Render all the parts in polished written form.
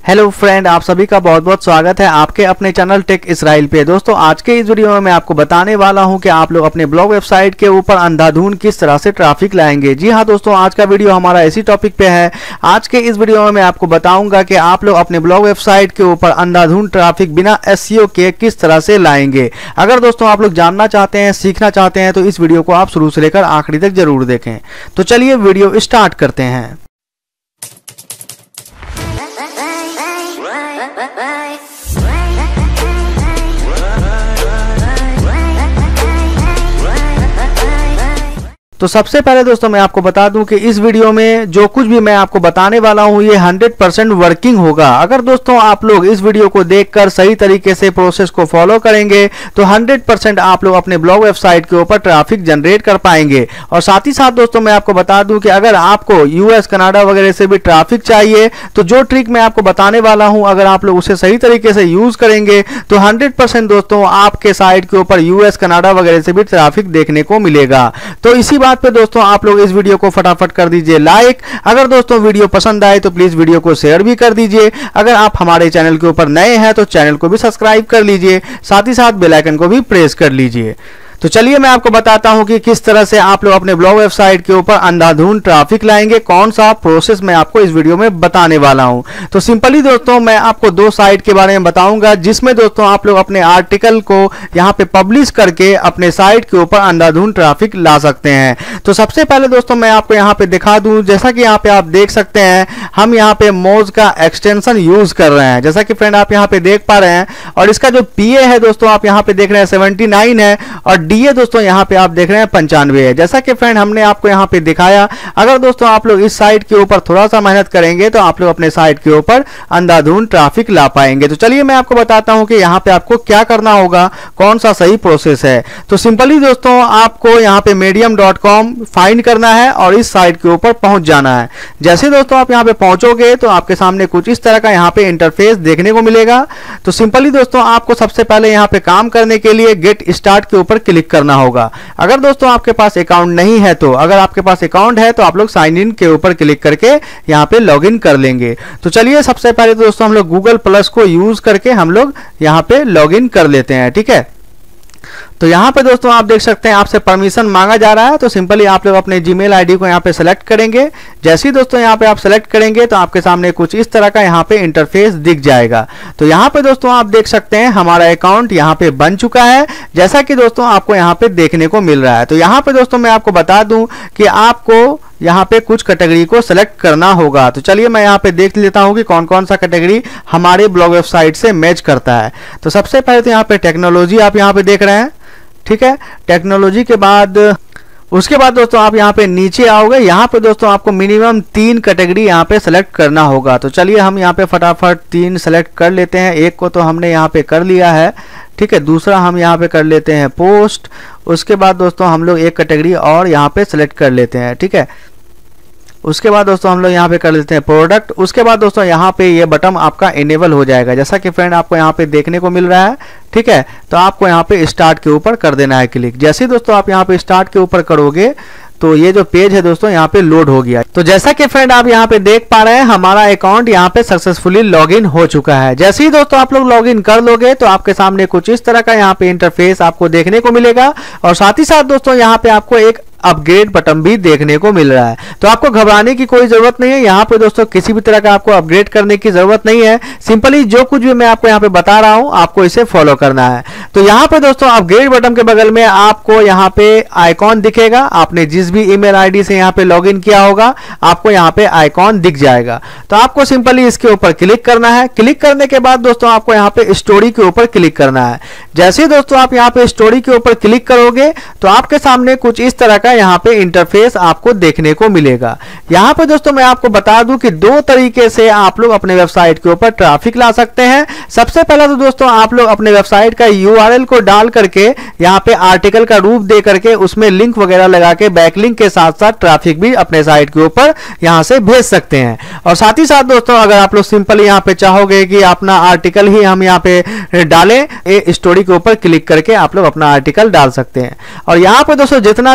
Hello friend, आप सभी का बहुत बहुत स्वागत है आपके अपने चैनल टेक इसराइल पे। दोस्तों, आज के इस वीडियो में मैं आपको बताने वाला हूं कि आप लोग अपने ब्लॉग वेबसाइट के ऊपर अंधाधुंध किस तरह से ट्रैफिक लाएंगे। जी हां दोस्तों, आज का वीडियो हमारा इसी टॉपिक पे है। आज के इस वीडियो में मैं आपको बताऊंगा कि आप लोग अपने ब्लॉग वेबसाइट के ऊपर अंधाधुंध ट्रैफिक बिना एसईओ के किस तरह से लाएंगे। अगर दोस्तों आप लोग जानना चाहते हैं, सीखना चाहते हैं, तो इस वीडियो को आप शुरू से लेकर आखिरी तक जरूर देखें। तो चलिए वीडियो स्टार्ट करते हैं। तो सबसे पहले दोस्तों मैं आपको बता दूं कि इस वीडियो में जो कुछ भी मैं आपको बताने वाला हूं ये 100% वर्किंग होगा। अगर दोस्तों आप लोग इस वीडियो को देखकर सही तरीके से प्रोसेस को फॉलो करेंगे तो 100% आप लोग अपने ब्लॉग वेबसाइट के ऊपर ट्रैफिक जनरेट कर पाएंगे। और साथ ही साथ दोस्तों मैं आपको बता दूं कि अगर आपको यूएस कनाडा वगैरह से भी ट्रैफिक चाहिए तो जो ट्रिक मैं आपको बताने वाला हूं, अगर आप लोग उसे सही तरीके से यूज करेंगे तो 100% दोस्तों आपके साइट के ऊपर यूएस कनाडा वगैरह से भी ट्रैफिक देखने को मिलेगा। तो इसी पे दोस्तों आप लोग इस वीडियो को फटाफट कर दीजिए लाइक। अगर दोस्तों वीडियो पसंद आए तो प्लीज वीडियो को शेयर भी कर दीजिए। अगर आप हमारे चैनल के ऊपर नए हैं तो चैनल को भी सब्सक्राइब कर लीजिए, साथ ही साथ बेल आइकन को भी प्रेस कर लीजिए। तो चलिए मैं आपको बताता हूं कि किस तरह से आप लोग अपने ब्लॉग वेबसाइट के ऊपर अंधाधुंध ट्रैफिक लाएंगे। कौन सा प्रोसेस मैं आपको इस वीडियो में बताने वाला हूं। तो सिंपली दोस्तों मैं आपको दो साइट के बारे में बताऊंगा जिसमें दोस्तों आप लोग अपने आर्टिकल को यहां पे पब्लिश करके अपने साइट के ऊपर अंधाधुंध ट्रैफिक ला सकते हैं। तो सबसे पहले दोस्तों मैं आपको यहां पे दिखा दूं, जैसा कि यहां पे आप देख सकते हैं हम यहां पे मोज का एक्सटेंशन यूज कर रहे हैं, जैसा कि फ्रेंड आप यहां पे देख पा रहे हैं। और इसका जो पीए है दोस्तों आप यहां पे देख रहे हैं 79 है और डीए दोस्तों यहां पे आप देख रहे हैं 95 है। जैसा कि फ्रेंड हमने आपको यहां पे दिखाया, अगर दोस्तों आप लोग इस साइट के ऊपर थोड़ा सा मेहनत करेंगे तो आप लोग अपने साइट के ऊपर अंधाधुंध ट्रैफिक ला पाएंगे। तो चलिए मैं आपको बताता हूं कि यहां पे आपको क्या करना होगा, कौन सा सही प्रोसेस है। तो सिंपली दोस्तों आपको यहां पे medium.com फाइंड करना है और इस साइट के ऊपर पहुंच जाना है। जैसे दोस्तों आप यहां पे पहुंचोगे तो आपके सामने कुछ इस तरह का यहां पे इंटरफेस देखने को मिलेगा। तो सिंपली दोस्तों आपको सबसे पहले यहां पे काम करने के लिए गेट स्टार्ट के ऊपर क्लिक करना होगा। अगर दोस्तों आपके पास अकाउंट नहीं है तो, अगर आपके पास अकाउंट है तो आप लोग साइन इन के ऊपर क्लिक करके यहां पे लॉगिन कर लेंगे। तो चलिए सबसे पहले दोस्तों हम लोग गूगल प्लस को यूज करके हम लोग यहां पे लॉगिन कर लेते हैं, ठीक है। तो यहां पे दोस्तों आप देख सकते हैं आपसे परमिशन मांगा जा रहा है। तो सिंपली आप लोग अपने जीमेल आईडी को यहां पे सेलेक्ट करेंगे। जैसे ही दोस्तों यहां पे आप सेलेक्ट करेंगे तो आपके सामने कुछ इस तरह का यहां पे इंटरफेस दिख जाएगा। तो यहां पे दोस्तों आप देख सकते हैं हमारा अकाउंट यहां पे बन चुका है, जैसा कि दोस्तों आपको यहां पे देखने को मिल रहा है। तो यहां पे दोस्तों मैं आपको बता दूं कि आपको यहाँ पे कुछ कैटेगरी को सेलेक्ट करना होगा। तो चलिए मैं यहाँ पे देख लेता हूँ कि कौन कौन सा कैटेगरी हमारे ब्लॉग वेबसाइट से मैच करता है। तो सबसे पहले तो यहाँ पे टेक्नोलॉजी आप यहाँ पे देख रहे हैं, ठीक है। टेक्नोलॉजी के बाद उसके बाद दोस्तों आप यहाँ पे नीचे आओगे, यहाँ पे दोस्तों आपको मिनिमम 3 कैटेगरी यहाँ पे सेलेक्ट करना होगा। तो चलिए हम यहाँ पे फटाफट 3 सेलेक्ट कर लेते हैं। एक को तो हमने यहाँ पे कर लिया है, ठीक है। दूसरा हम यहाँ पे कर लेते हैं पोस्ट। उसके बाद दोस्तों हम लोग एक कैटेगरी और यहाँ पे सेलेक्ट कर लेते हैं, ठीक है। उसके बाद दोस्तों हम लोग यहाँ पे कर लेते हैं प्रोडक्ट। उसके बाद दोस्तों यहाँ पे ये बटन आपका इनेबल हो जाएगा, जैसा कि फ्रेंड आपको यहाँ पे देखने को मिल रहा है, ठीक है। तो आपको यहाँ पे स्टार्ट के ऊपर कर देना है क्लिक। जैसे दोस्तों आप यहाँ पे स्टार्ट के ऊपर करोगे तो ये जो पेज है दोस्तों यहाँ पे लोड हो गया। तो जैसा कि फ्रेंड आप यहाँ पे देख पा रहे हैं हमारा अकाउंट यहाँ पे सक्सेसफुली लॉगिन हो चुका है। जैसे ही दोस्तों आप लोग लॉगिन कर लोगे तो आपके सामने कुछ इस तरह का यहाँ पे इंटरफेस आपको देखने को मिलेगा। और साथ ही साथ दोस्तों यहाँ पे आपको एक अपग्रेड बटन भी देखने को मिल रहा है। तो आपको घबराने की कोई जरूरत नहीं है। यहाँ पे दोस्तों किसी भी तरह का आपको अपग्रेड करने की जरूरत नहीं है। सिंपली जो कुछ भी मैं आपको यहाँ पे बता रहा हूँ आपको इसे फॉलो करना है। तो यहाँ पे दोस्तों अपग्रेड बटन के बगल में आपको यहाँ पे आइकॉन दिखेगा। आपने जिस भी ईमेल आईडी से यहाँ पे लॉगिन किया होगा आपको यहाँ पे आइकॉन दिख जाएगा। तो आपको सिंपली इसके ऊपर क्लिक करना है। क्लिक करने के बाद दोस्तों आपको यहाँ पे स्टोरी के ऊपर क्लिक करना है। जैसे दोस्तों आप यहाँ पे स्टोरी के ऊपर क्लिक करोगे तो आपके सामने कुछ इस तरह का यहाँ पे इंटरफेस आपको देखने को मिलेगा। यहाँ पे दोस्तों मैं आपको बता दूं कि 2 तरीके से आप लोग अपने वेबसाइट के ऊपर ट्रैफिक ला सकते हैं। सबसे पहला तो दोस्तों आप लोग अपने वेबसाइट का यूआरएल को डाल करके यहाँ पे आर्टिकल का रूप दे करके उसमें लिंक वगैरह लगा के बैकलिंक के साथ साथ ट्रैफिक भी अपने साइट के ऊपर यहाँ से भेज सकते हैं। और साथ ही साथ दोस्तों अगर आप लोग सिंपली यहाँ पे चाहोगे कि अपना आर्टिकल ही हम यहाँ पे डालें, स्टोरी के ऊपर क्लिक करके आप लोग अपना आर्टिकल डाल सकते हैं। और यहाँ पे दोस्तों जितना भी आप लोग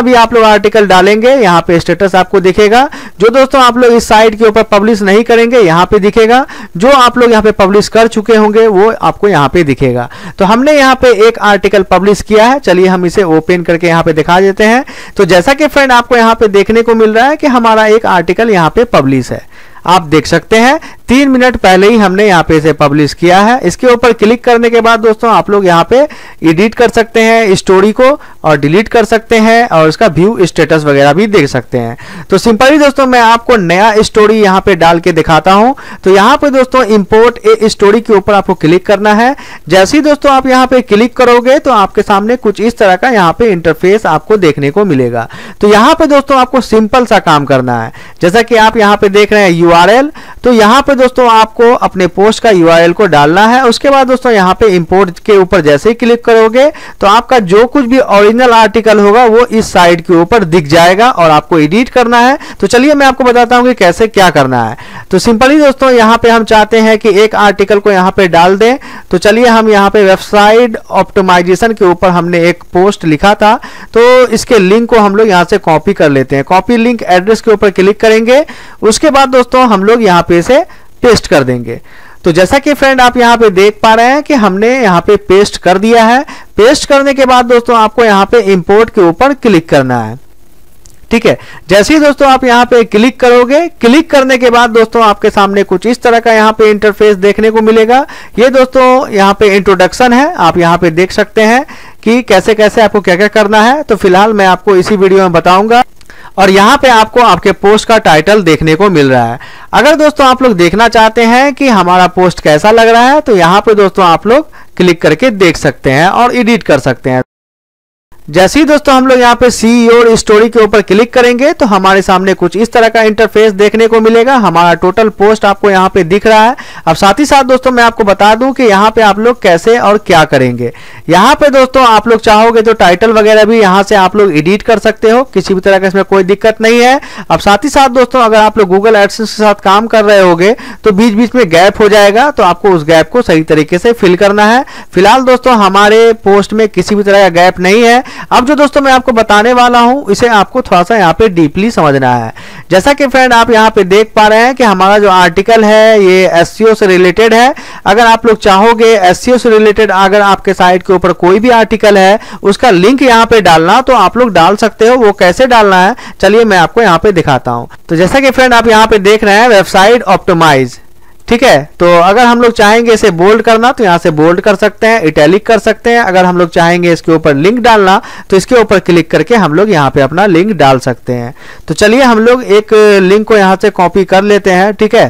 आर्टिकल डालेंगे यहाँ पे स्टेटस आपको दिखेगा। जो दोस्तों आप लोग इस साइट के ऊपर पब्लिश नहीं करेंगे यहाँ पे दिखेगा, जो आप लोग यहाँ पे पब्लिश कर चुके होंगे वो आपको यहाँ पे दिखेगा। तो हमने यहाँ पे एक आर्टिकल पब्लिश किया है, चलिए हम इसे ओपन करके यहाँ पे दिखा देते हैं। तो जैसा कि फ्रेंड आपको यहाँ पे देखने को मिल रहा है कि हमारा एक आर्टिकल यहाँ पे पब्लिश है, आप देख सकते हैं 3 मिनट पहले ही हमने यहाँ पे इसे पब्लिश किया है। इसके ऊपर क्लिक करने के बाद दोस्तों आप लोग यहाँ पे एडिट कर सकते हैं स्टोरी को और डिलीट कर सकते हैं और इसका व्यू स्टेटस वगैरह भी देख सकते हैं। तो सिंपली दोस्तों मैं आपको नया स्टोरी यहाँ पे डाल के दिखाता हूँ। तो यहाँ पे दोस्तों इंपोर्ट ए स्टोरी के ऊपर आपको क्लिक करना है। जैसे ही दोस्तों आप यहाँ पे क्लिक करोगे तो आपके सामने कुछ इस तरह का यहाँ पे इंटरफेस आपको देखने को मिलेगा। तो यहाँ पे दोस्तों आपको सिंपल सा काम करना है, जैसा कि आप यहाँ पे देख रहे हैं URL। तो यहाँ पे दोस्तों आपको अपने पोस्ट का URL को डालना है। उसके बाद दोस्तों यहाँ पे इंपोर्ट के ऊपर जैसे ही क्लिक करोगे तो आपका जो कुछ भी ओरिजिनल आर्टिकल होगा वो इस साइट के ऊपर दिख जाएगा और आपको एडिट करना है। तो चलिए मैं आपको बताता हूँ कि कैसे क्या करना है। तो सिंपली दोस्तों यहाँ पे हम चाहते हैं कि एक आर्टिकल को यहाँ पे डाल दें। तो चलिए हम यहाँ पे वेबसाइट ऑप्टिमाइजेशन के ऊपर हमने एक पोस्ट लिखा था, तो इसके लिंक को हम लोग यहाँ से कॉपी कर लेते हैं। कॉपी लिंक एड्रेस के ऊपर क्लिक करेंगे, उसके बाद दोस्तों हम लोग यहाँ पे इसे पेस्ट कर देंगे। तो जैसा कि फ्रेंड आप यहाँ पे देख पा रहे हैं कि हमने यहाँ पे पेस्ट कर दिया है। पेस्ट करने के बाद दोस्तों आपको यहाँ पे इंपोर्ट के ऊपर क्लिक करना है, ठीक है। जैसे ही दोस्तों आप यहाँ पे क्लिक करोगे, क्लिक करने के बाद दोस्तों आपके सामने कुछ इस तरह का यहाँ पे इंटरफेस देखने को मिलेगा। ये दोस्तों यहाँ पे इंट्रोडक्शन है, आप यहाँ पे देख सकते हैं कि कैसे कैसे आपको क्या क्या करना है। तो फिलहाल मैं आपको इसी वीडियो में बताऊंगा और यहाँ पे आपको आपके पोस्ट का टाइटल देखने को मिल रहा है। अगर दोस्तों आप लोग देखना चाहते हैं कि हमारा पोस्ट कैसा लग रहा है तो यहाँ पे दोस्तों आप लोग क्लिक करके देख सकते हैं और एडिट कर सकते हैं। जैसे ही दोस्तों हम लोग यहाँ पे सी योर स्टोरी के ऊपर क्लिक करेंगे तो हमारे सामने कुछ इस तरह का इंटरफेस देखने को मिलेगा। हमारा टोटल पोस्ट आपको यहाँ पे दिख रहा है। अब साथ ही साथ दोस्तों मैं आपको बता दूं कि यहाँ पे आप लोग कैसे और क्या करेंगे। यहाँ पे दोस्तों आप लोग चाहोगे तो टाइटल वगैरह भी यहाँ से आप लोग एडिट कर सकते हो, किसी भी तरह का इसमें कोई दिक्कत नहीं है। अब साथ ही साथ दोस्तों अगर आप लोग गूगल एडसेंस के साथ काम कर रहे होगे तो बीच बीच में गैप हो जाएगा, तो आपको उस गैप को सही तरीके से फिल करना है। फिलहाल दोस्तों हमारे पोस्ट में किसी भी तरह का गैप नहीं है। अब जो दोस्तों मैं आपको बताने वाला हूं इसे आपको थोड़ा सा यहाँ पे डीपली समझना है। जैसा कि फ्रेंड आप यहाँ पे देख पा रहे हैं कि हमारा जो आर्टिकल है ये SEO से रिलेटेड है। अगर आप लोग चाहोगे SEO से रिलेटेड अगर आपके साइट के ऊपर कोई भी आर्टिकल है उसका लिंक यहाँ पे डालना तो आप लोग डाल सकते हो। वो कैसे डालना है चलिए मैं आपको यहाँ पे दिखाता हूँ। तो जैसा कि फ्रेंड आप यहाँ पे देख रहे हैं वेबसाइट ऑप्टिमाइज, ठीक है। तो अगर हम लोग चाहेंगे इसे बोल्ड करना तो यहाँ से बोल्ड कर सकते हैं, इटैलिक कर सकते हैं। अगर हम लोग चाहेंगे इसके ऊपर लिंक डालना तो इसके ऊपर क्लिक करके हम लोग यहाँ पे अपना लिंक डाल सकते हैं। तो चलिए हम लोग एक लिंक को यहाँ से कॉपी कर लेते हैं, ठीक है।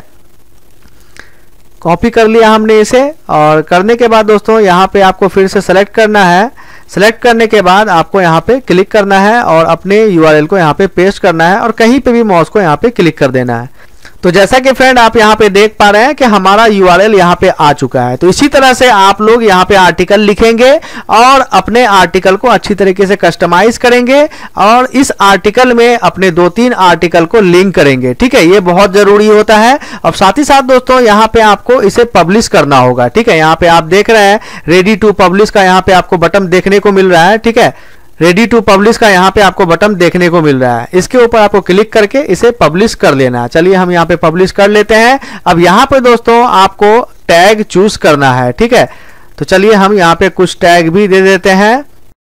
कॉपी कर लिया हमने इसे और करने के बाद दोस्तों यहाँ पे आपको फिर से सेलेक्ट करना है। सेलेक्ट करने के बाद आपको यहाँ पे क्लिक करना है और अपने URL को यहाँ पे पेस्ट करना है और कहीं पे भी माउस को यहाँ पे क्लिक कर देना है। तो जैसा कि फ्रेंड आप यहाँ पे देख पा रहे हैं कि हमारा URL यहाँ पे आ चुका है। तो इसी तरह से आप लोग यहाँ पे आर्टिकल लिखेंगे और अपने आर्टिकल को अच्छी तरीके से कस्टमाइज करेंगे और इस आर्टिकल में अपने 2-3 आर्टिकल को लिंक करेंगे, ठीक है। ये बहुत जरूरी होता है। और साथ ही साथ दोस्तों यहाँ पे आपको इसे पब्लिश करना होगा, ठीक है। यहाँ पे आप देख रहे हैं रेडी टू पब्लिश का यहाँ पे आपको बटन देखने को मिल रहा है, ठीक है। रेडी टू पब्लिश का यहाँ पे आपको बटन देखने को मिल रहा है। इसके ऊपर आपको क्लिक करके इसे पब्लिश कर लेना है। चलिए हम यहाँ पे पब्लिश कर लेते हैं। अब यहाँ पे दोस्तों आपको टैग चूज करना है, ठीक है। तो चलिए हम यहाँ पे कुछ टैग भी दे देते हैं।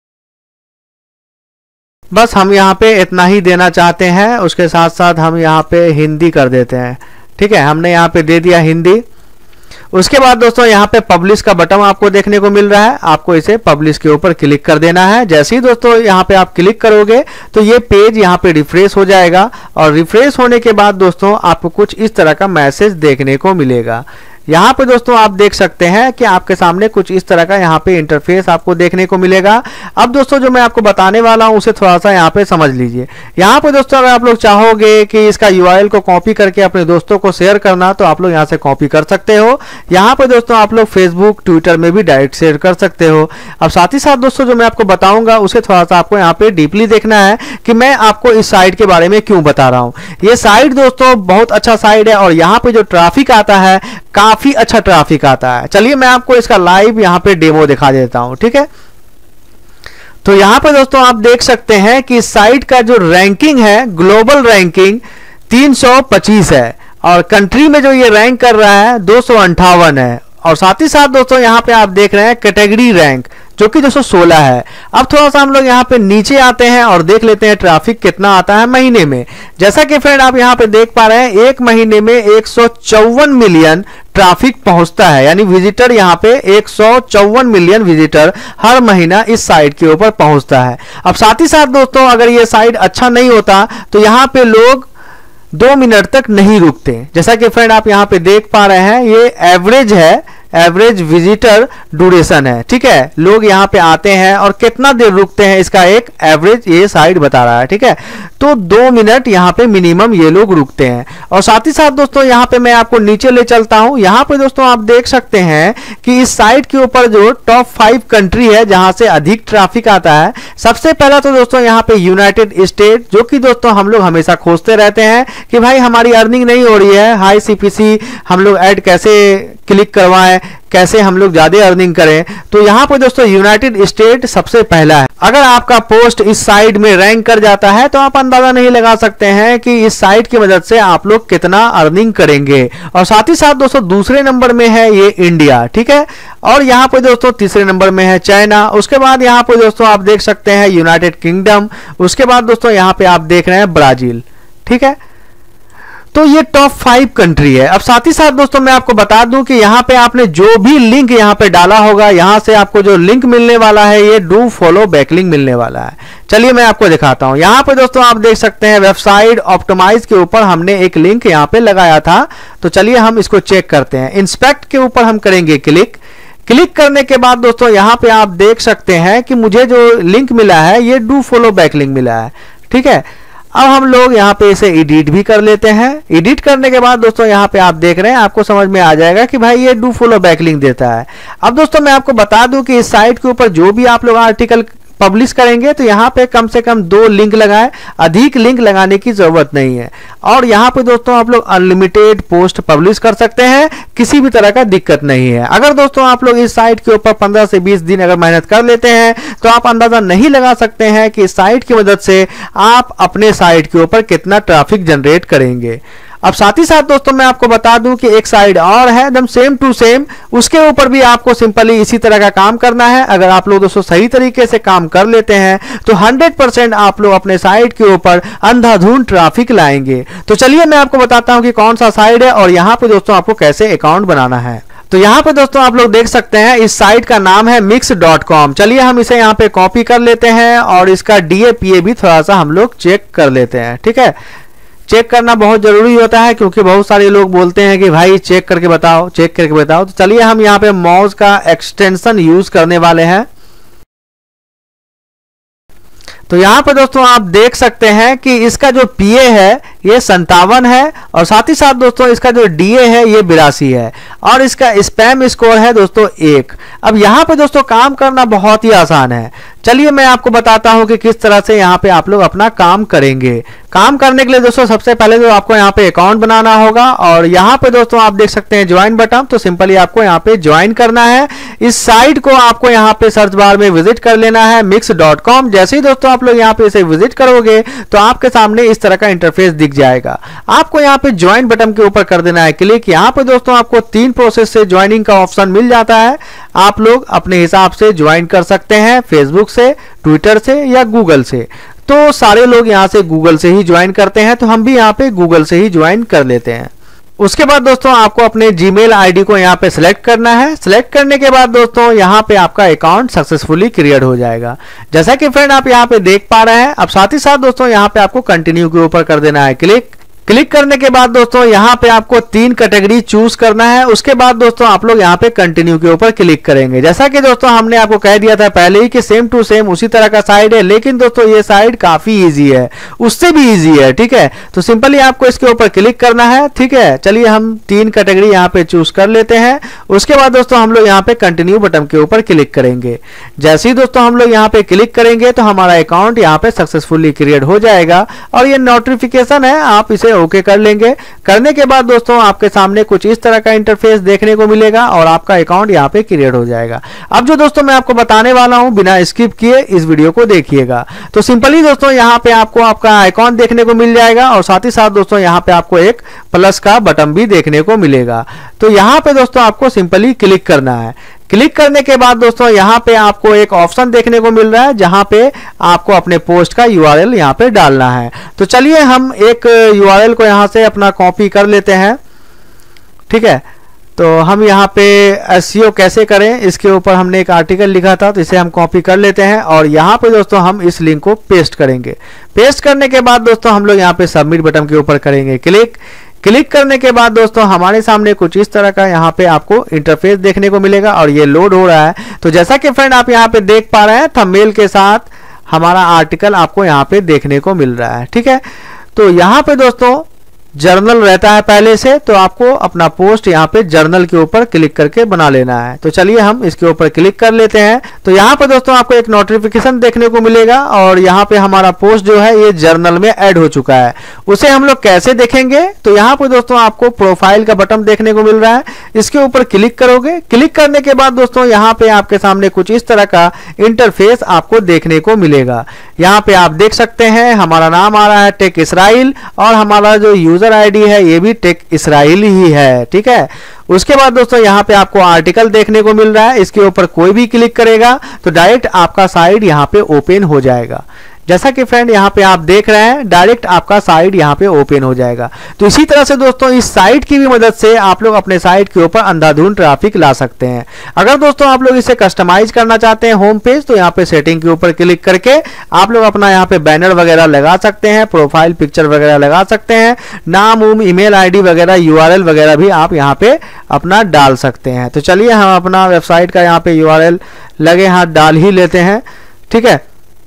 बस हम यहाँ पे इतना ही देना चाहते हैं। उसके साथ साथ हम यहाँ पे हिंदी कर देते हैं, ठीक है। हमने यहाँ पे दे दिया हिंदी। उसके बाद दोस्तों यहाँ पे पब्लिश का बटन आपको देखने को मिल रहा है। आपको इसे पब्लिश के ऊपर क्लिक कर देना है। जैसे ही दोस्तों यहाँ पे आप क्लिक करोगे तो ये पेज यहाँ पे रिफ्रेश हो जाएगा और रिफ्रेश होने के बाद दोस्तों आपको कुछ इस तरह का मैसेज देखने को मिलेगा। यहाँ पे दोस्तों आप देख सकते हैं कि आपके सामने कुछ इस तरह का यहाँ पे इंटरफेस आपको देखने को मिलेगा। अब दोस्तों जो मैं आपको बताने वाला हूँ उसे थोड़ा सा यहाँ पे समझ लीजिए। यहाँ पे दोस्तों अगर आप लोग चाहोगे कि इसका URL को कॉपी करके अपने दोस्तों को शेयर करना तो आप लोग यहाँ से कॉपी कर सकते हो। यहाँ पे दोस्तों आप लोग फेसबुक ट्विटर में भी डायरेक्ट शेयर कर सकते हो। अब साथ ही साथ दोस्तों जो मैं आपको बताऊंगा उसे थोड़ा सा आपको यहाँ पे डीपली देखना है कि मैं आपको इस साइट के बारे में क्यों बता रहा हूँ। ये साइट दोस्तों बहुत अच्छा साइट है और यहाँ पे जो ट्रैफिक आता है काफी अच्छा ट्रैफिक आता है। चलिए मैं आपको इसका लाइव यहाँ पे डेमो दिखा देता हूँ, ठीक है। तो यहाँ पे दोस्तों आप देख सकते हैं कि साइट का जो रैंकिंग है, ग्लोबल रैंकिंग 325 है और कंट्री में जो ये रैंक कर रहा है 258 है। और साथ ही साथ दोस्तों यहाँ पे आप देख रहे हैं कैटेगरी रैंक जो कि 216 है। अब थोड़ा सा हम लोग यहाँ पे नीचे आते हैं और देख लेते हैं ट्रैफिक कितना आता है महीने में। जैसा कि फ्रेंड आप यहाँ पे देख पा रहे हैं, एक महीने में 154 मिलियन ट्रैफिक पहुंचता है, यानी विजिटर यहाँ पे 154 मिलियन विजिटर हर महीना इस साइट के ऊपर पहुंचता है। अब साथ ही साथ दोस्तों अगर ये साइट अच्छा नहीं होता तो यहाँ पे लोग 2 मिनट तक नहीं रुकते। जैसा कि फ्रेंड आप यहाँ पे देख पा रहे हैं, ये एवरेज है, एवरेज विजिटर ड्यूरेशन है, ठीक है। लोग यहाँ पे आते हैं और कितना देर रुकते हैं इसका एक एवरेज ये साइट बता रहा है, ठीक है। तो 2 मिनट यहाँ पे मिनिमम ये लोग रुकते हैं। और साथ ही साथ दोस्तों यहाँ पे मैं आपको नीचे ले चलता हूँ। यहाँ पे दोस्तों आप देख सकते हैं कि इस साइट के ऊपर जो टॉप 5 कंट्री है जहां से अधिक ट्रैफिक आता है, सबसे पहला तो दोस्तों यहाँ पे यूनाइटेड स्टेट, जो कि दोस्तों हम लोग हमेशा खोजते रहते हैं कि भाई हमारी अर्निंग नहीं हो रही है, हाई सीपीसी हम लोग ऐड कैसे क्लिक करवाएं, कैसे हम लोग ज्यादा अर्निंग करें। तो यहाँ पे दोस्तों यूनाइटेड स्टेट सबसे पहला है। अगर आपका पोस्ट इस साइट में रैंक कर जाता है तो आप अंदाजा नहीं लगा सकते हैं कि इस साइट की मदद से आप लोग कितना अर्निंग करेंगे। और साथ ही साथ दोस्तों दूसरे नंबर में है ये इंडिया, ठीक है। और यहाँ पे दोस्तों तीसरे नंबर में है चाइना। उसके बाद यहाँ पे दोस्तों आप देख सकते हैं यूनाइटेड किंगडम। उसके बाद दोस्तों यहाँ पे आप देख रहे हैं ब्राजील, ठीक है। तो ये टॉप 5 कंट्री है। अब साथ ही साथ दोस्तों मैं आपको बता दूं कि यहाँ पे आपने जो भी लिंक यहाँ पे डाला होगा, यहाँ से आपको जो लिंक मिलने वाला है ये डू फॉलो बैकलिंक मिलने वाला है। चलिए मैं आपको दिखाता हूँ। यहाँ पे दोस्तों आप देख सकते हैं वेबसाइट ऑप्टिमाइज के ऊपर हमने एक लिंक यहाँ पे लगाया था। तो चलिए हम इसको चेक करते हैं। इंस्पेक्ट के ऊपर हम करेंगे क्लिक। क्लिक करने के बाद दोस्तों यहाँ पे आप देख सकते हैं कि मुझे जो लिंक मिला है ये डू फॉलो बैकलिंक मिला है, ठीक है। अब हम लोग यहाँ पे इसे एडिट भी कर लेते हैं। एडिट करने के बाद दोस्तों यहाँ पे आप देख रहे हैं, आपको समझ में आ जाएगा कि भाई ये डू फॉलो बैकलिंक देता है। अब दोस्तों मैं आपको बता दूं कि इस साइट के ऊपर जो भी आप लोग आर्टिकल पब्लिश करेंगे तो यहाँ पे कम से कम 2 लिंक लगाएं, अधिक लिंक लगाने की जरूरत नहीं है। और यहाँ पे दोस्तों आप लोग अनलिमिटेड पोस्ट पब्लिश कर सकते हैं, किसी भी तरह का दिक्कत नहीं है। अगर दोस्तों आप लोग इस साइट के ऊपर 15 से 20 दिन अगर मेहनत कर लेते हैं तो आप अंदाजा नहीं लगा सकते हैं कि इस साइट की मदद से आप अपने साइट के ऊपर कितना ट्रैफिक जनरेट करेंगे। अब साथ ही साथ दोस्तों मैं आपको बता दूं कि एक साइड और है एकदम सेम टू सेम, उसके ऊपर भी आपको सिंपली इसी तरह का काम करना है। अगर आप लोग दोस्तों सही तरीके से काम कर लेते हैं तो 100% आप लोग अपने साइट के ऊपर अंधाधुंध ट्रैफिक लाएंगे। तो चलिए मैं आपको बताता हूं कि कौन सा साइट है और यहाँ पे दोस्तों आपको कैसे अकाउंट बनाना है। तो यहाँ पे दोस्तों आप लोग देख सकते हैं इस साइट का नाम है mix.com। चलिए हम इसे यहाँ पे कॉपी कर लेते हैं और इसका DAPA भी थोड़ा सा हम लोग चेक कर लेते हैं, ठीक है। चेक करना बहुत जरूरी होता है क्योंकि बहुत सारे लोग बोलते हैं कि भाई चेक करके बताओ, चेक करके बताओ। तो चलिए हम यहाँ पे माउस का एक्सटेंशन यूज करने वाले हैं। तो यहाँ पे दोस्तों आप देख सकते हैं कि इसका जो PA है ये 57 है और साथ ही साथ दोस्तों इसका जो DA है ये 82 है और इसका स्पैम स्कोर है दोस्तों 1। अब यहाँ पे दोस्तों काम करना बहुत ही आसान है। चलिए मैं आपको बताता हूँ कि किस तरह से यहाँ पे आप लोग अपना काम करेंगे। काम करने के लिए दोस्तों सबसे पहले तो आपको यहाँ पे अकाउंट बनाना होगा और यहाँ पे दोस्तों आप देख सकते हैं ज्वाइन बटन। तो सिंपली आपको यहाँ पे ज्वाइन करना है। इस साइट को आपको यहाँ पे सर्च बार में विजिट कर लेना है mix.com। जैसे ही दोस्तों आप लोग यहाँ पे इसे विजिट करोगे तो आपके सामने इस तरह का इंटरफेस दिख जाएगा। आपको यहाँ पे ज्वाइन बटन के ऊपर कर देना है क्लिक। यहाँ पे दोस्तों आपको 3 प्रोसेस से ज्वाइनिंग का ऑप्शन मिल जाता है। आप लोग अपने हिसाब से ज्वाइन कर सकते हैं, फेसबुक से, ट्विटर से या गूगल से। तो सारे लोग यहाँ से गूगल से ही ज्वाइन करते हैं, तो हम भी यहाँ पे गूगल से ही ज्वाइन कर लेते हैं। उसके बाद दोस्तों आपको अपने जीमेल आईडी को यहाँ पे सिलेक्ट करना है। सिलेक्ट करने के बाद दोस्तों यहाँ पे आपका अकाउंट सक्सेसफुली क्रिएट हो जाएगा, जैसा कि फ्रेंड आप यहाँ पे देख पा रहे हैं। अब साथ ही साथ दोस्तों यहाँ पे आपको कंटिन्यू के ऊपर कर देना है क्लिक। क्लिक करने के बाद दोस्तों यहाँ पे आपको 3 कैटेगरी चूज करना है। उसके बाद दोस्तों आप लोग यहाँ पे कंटिन्यू के ऊपर क्लिक करेंगे। जैसा कि दोस्तों हमने आपको कह दिया था पहले ही कि सेम टू सेम उसी तरह का साइड है, लेकिन दोस्तों ये साइड काफी इजी है, उससे भी इजी है, ठीक है। तो सिंपली आपको इसके ऊपर क्लिक करना है, ठीक है। चलिए हम 3 कैटेगरी यहाँ पे चूज कर लेते हैं। उसके बाद दोस्तों हम लोग यहाँ पे कंटिन्यू बटन के ऊपर क्लिक करेंगे। जैसे ही दोस्तों हम लोग यहाँ पे क्लिक करेंगे तो हमारा अकाउंट यहाँ पे सक्सेसफुली क्रिएट हो जाएगा और ये नोटिफिकेशन है, आप इसे ओके कर लेंगे। करने के बाद दोस्तों आपके सामने कुछ इस तरह का इंटरफेस देखने को मिलेगा और आपका अकाउंट यहाँ पे क्रिएट हो जाएगा। अब जो दोस्तों मैं आपको बताने वाला हूँ बिना स्किप किए इस वीडियो को देखिएगा। तो सिंपली दोस्तों यहाँ पे आपको आपका अकाउंट देखने को मिल जाएगा और साथ ही साथ दोस्तों यहाँ पे आपको एक प्लस का बटन भी देखने को मिलेगा। तो यहाँ पे दोस्तों आपको सिंपली क्लिक करना है। क्लिक करने के बाद दोस्तों यहाँ पे आपको एक ऑप्शन देखने को मिल रहा है जहाँ पे आपको अपने पोस्ट का URL यहाँ पे डालना है। तो चलिए हम एक URL को यहाँ से अपना कॉपी कर लेते हैं। ठीक है, तो हम यहाँ पे SEO कैसे करें इसके ऊपर हमने एक आर्टिकल लिखा था, तो इसे हम कॉपी कर लेते हैं और यहाँ पे दोस्तों हम इस लिंक को पेस्ट करेंगे। पेस्ट करने के बाद दोस्तों हम लोग यहाँ पे सबमिट बटन के ऊपर करेंगे क्लिक। क्लिक करने के बाद दोस्तों हमारे सामने कुछ इस तरह का यहाँ पे आपको इंटरफेस देखने को मिलेगा और ये लोड हो रहा है। तो जैसा कि फ्रेंड आप यहाँ पे देख पा रहे हैं थंबनेल के साथ हमारा आर्टिकल आपको यहाँ पे देखने को मिल रहा है। ठीक है, तो यहाँ पे दोस्तों जर्नल रहता है पहले से, तो आपको अपना पोस्ट यहाँ पे जर्नल के ऊपर क्लिक करके बना लेना है। तो चलिए हम इसके ऊपर क्लिक कर लेते हैं। तो यहाँ पे दोस्तों आपको एक नोटिफिकेशन देखने को मिलेगा और यहाँ पे हमारा पोस्ट जो है ये जर्नल में ऐड हो चुका है। उसे हम लोग कैसे देखेंगे, तो यहाँ पे दोस्तों आपको प्रोफाइल का बटन देखने को मिल रहा है, इसके ऊपर क्लिक करोगे। क्लिक करने के बाद दोस्तों यहाँ पे आपके सामने कुछ इस तरह का इंटरफेस आपको देखने को मिलेगा। यहाँ पे आप देख सकते हैं हमारा नाम आ रहा है टेक इसराइल और हमारा जो यूजर आईडी है ये भी टेक इसराइल ही है। ठीक है, उसके बाद दोस्तों यहाँ पे आपको आर्टिकल देखने को मिल रहा है, इसके ऊपर कोई भी क्लिक करेगा तो डायरेक्ट आपका साइट यहाँ पे ओपन हो जाएगा। जैसा कि फ्रेंड यहाँ पे आप देख रहे हैं डायरेक्ट आपका साइट यहाँ पे ओपन हो जाएगा। तो इसी तरह से दोस्तों इस साइट की भी मदद से आप लोग अपने साइट के ऊपर अंधाधुंध ट्रैफिक ला सकते हैं। अगर दोस्तों आप लोग इसे कस्टमाइज करना चाहते हैं होम पेज, तो यहाँ पे सेटिंग के ऊपर क्लिक करके आप लोग अपना यहाँ पे बैनर वगैरह लगा सकते हैं, प्रोफाइल पिक्चर वगैरह लगा सकते हैं, नाम उम ईमेल ID वगैरह URL वगैरह भी आप यहाँ पे अपना डाल सकते हैं। तो चलिए हम अपना वेबसाइट का यहाँ पे URL लगे हाथ डाल ही लेते हैं। ठीक है,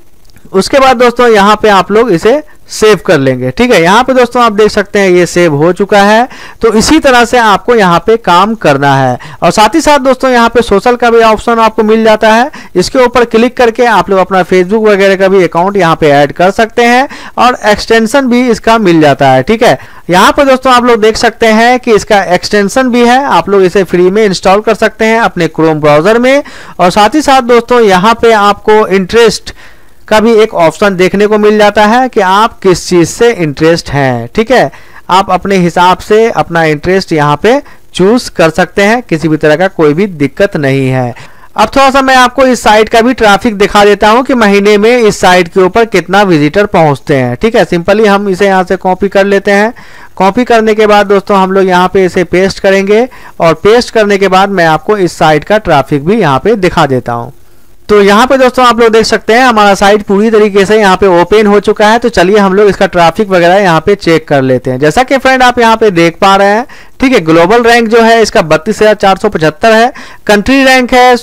उसके बाद दोस्तों यहाँ पे आप लोग इसे सेव कर लेंगे। ठीक है, यहाँ पे दोस्तों आप देख सकते हैं ये सेव हो चुका है। तो इसी तरह से आपको यहाँ पे काम करना है और साथ ही साथ दोस्तों यहाँ पे सोशल का भी ऑप्शन आपको मिल जाता है। इसके ऊपर क्लिक करके आप लोग अपना फेसबुक वगैरह का भी अकाउंट यहाँ पे ऐड कर सकते हैं और एक्सटेंशन भी इसका मिल जाता है। ठीक है, यहाँ पे दोस्तों आप लोग देख सकते हैं कि इसका एक्सटेंशन भी है, आप लोग इसे फ्री में इंस्टॉल कर सकते हैं अपने क्रोम ब्राउजर में। और साथ ही साथ दोस्तों यहाँ पे आपको इंटरेस्ट का भी एक ऑप्शन देखने को मिल जाता है कि आप किस चीज से इंटरेस्ट हैं। ठीक है, आप अपने हिसाब से अपना इंटरेस्ट यहाँ पे चूज कर सकते हैं, किसी भी तरह का कोई भी दिक्कत नहीं है। अब थोड़ा सा मैं आपको इस साइट का भी ट्रैफिक दिखा देता हूं कि महीने में इस साइट के ऊपर कितना विजिटर पहुंचते हैं। ठीक है, सिंपली हम इसे यहां से कॉपी कर लेते हैं। कॉपी करने के बाद दोस्तों हम लोग यहां पे इसे पेस्ट करेंगे और पेस्ट करने के बाद मैं आपको इस साइट का ट्रैफिक भी यहां पे दिखा देता हूं। तो यहाँ पे दोस्तों आप लोग देख सकते हैं हमारा साइट पूरी तरीके से यहाँ पे ओपन हो चुका है। तो चलिए हम लोग इसका ट्रैफिक वगैरह यहाँ पे चेक कर लेते हैं। जैसा कि फ्रेंड आप यहाँ पे देख पा रहे हैं, ठीक है, ग्लोबल रैंक जो है इसका 32,475 है, कंट्री रैंक है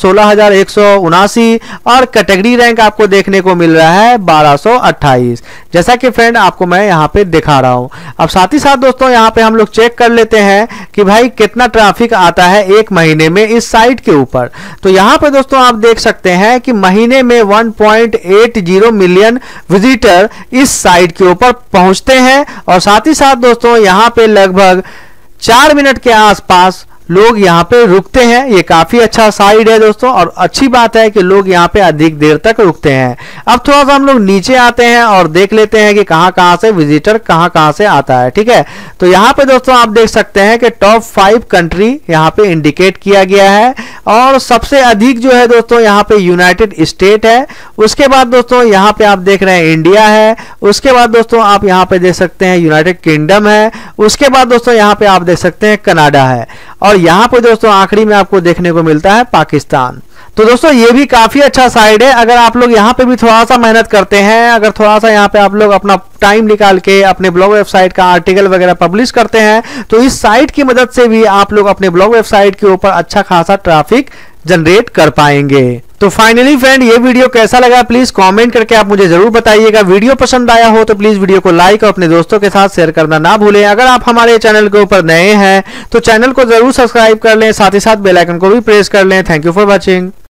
16,179 और कैटेगरी रैंक आपको देखने को मिल रहा है 1228, जैसा कि फ्रेंड आपको मैं यहाँ पे दिखा रहा हूँ। अब साथ ही साथ दोस्तों यहाँ पे हम लोग चेक कर लेते हैं कि भाई कितना ट्रैफिक आता है एक महीने में इस साइट के ऊपर। तो यहाँ पे दोस्तों आप देख सकते हैं कि महीने में 1.80 मिलियन विजिटर इस साइट के ऊपर पहुंचते हैं और साथ ही साथ दोस्तों यहाँ पे लगभग 4 मिनट के आसपास लोग यहाँ पे रुकते हैं। ये काफी अच्छा साइट है दोस्तों और अच्छी बात है कि लोग यहाँ पे अधिक देर तक रुकते हैं। अब थोड़ा सा हम लोग नीचे आते हैं और देख लेते हैं कि कहां से विजिटर कहां से आता है। ठीक है, तो यहाँ पे दोस्तों आप देख सकते हैं कि टॉप 5 कंट्री यहाँ पे इंडिकेट किया गया है और सबसे अधिक जो है दोस्तों यहाँ पे यूनाइटेड स्टेट है। उसके बाद दोस्तों यहाँ पे आप देख रहे हैं इंडिया है। उसके बाद दोस्तों आप यहाँ पे देख सकते हैं यूनाइटेड किंगडम है। उसके बाद दोस्तों यहाँ पे आप देख सकते हैं कनाडा है और यहाँ पे दोस्तों आखिरी में आपको देखने को मिलता है पाकिस्तान। तो दोस्तों ये भी काफी अच्छा साइट है। अगर आप लोग यहाँ पे भी थोड़ा सा मेहनत करते हैं, अगर थोड़ा सा यहाँ पे आप लोग अपना टाइम निकाल के अपने ब्लॉग वेबसाइट का आर्टिकल वगैरह पब्लिश करते हैं, तो इस साइट की मदद से भी आप लोग अपने ब्लॉग वेबसाइट के ऊपर अच्छा खासा ट्रैफिक जनरेट कर पाएंगे। तो फाइनली फ्रेंड ये वीडियो कैसा लगा प्लीज कमेंट करके आप मुझे जरूर बताइएगा। वीडियो पसंद आया हो तो प्लीज वीडियो को लाइक और अपने दोस्तों के साथ शेयर करना ना भूलें। अगर आप हमारे चैनल के ऊपर नए हैं तो चैनल को जरूर सब्सक्राइब कर लें, साथ ही साथ बेल आइकन को भी प्रेस कर लें। Thank you for watching.